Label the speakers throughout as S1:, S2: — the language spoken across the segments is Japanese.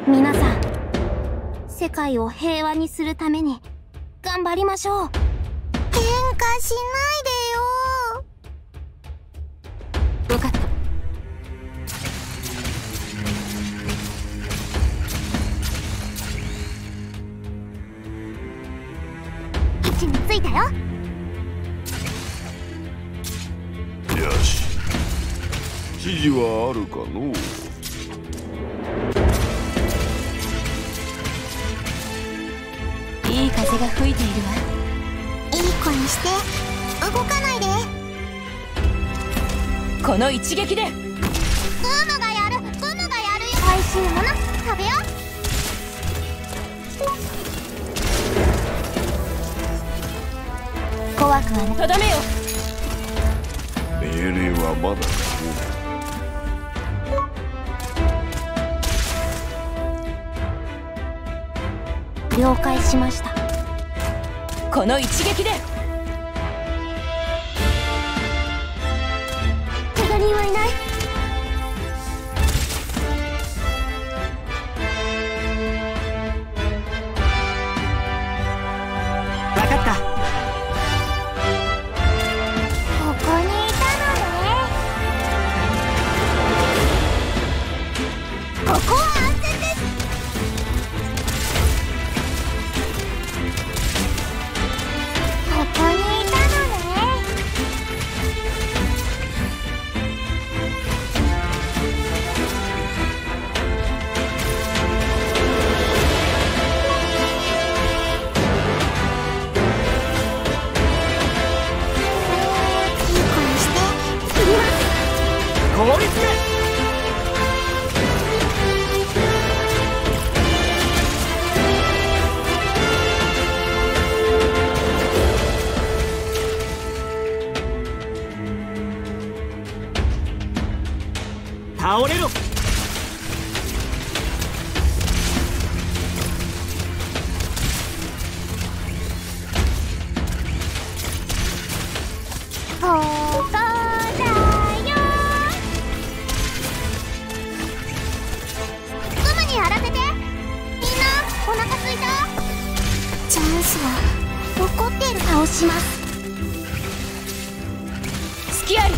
S1: 皆さん、世界を平和にするために頑張りましょう。喧嘩しないでよ。分かった。位置についたよ。
S2: よし、指示はあるかのう。
S1: いい風が吹いているわ。いい子にして動かないで。
S3: この一撃で。
S1: ブムがやる、ブムがやるよ。美味しいもの食べよう。怖くはない。
S3: とどめよ。
S2: 命令はまだか
S1: のう。了解しました。
S3: この一撃で。
S1: 怪我人はいない。
S4: 分かった。
S1: ここにいたのね。ここは安全です。ここにいたのね。いい子にして切ります。
S4: 効率で。倒れろ。
S1: ここだよ。グムにやらせて。みんなお腹すいた？チャンスは残っている。倒します。
S3: 隙あり。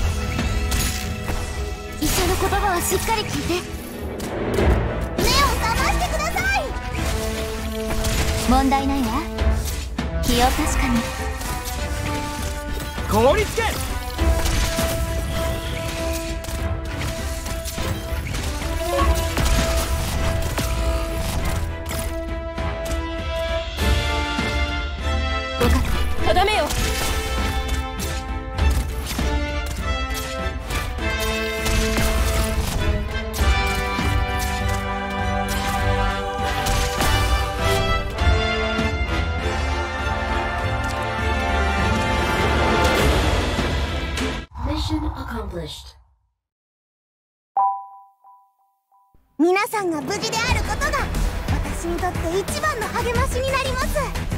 S1: 医者の言葉はしっかり聞いて。目を覚ましてください。問題ないわ。気を確かに。
S4: 効率で。
S3: 分かった。とどめよ。
S1: 皆さんが無事であることが私にとって一番の励ましになります。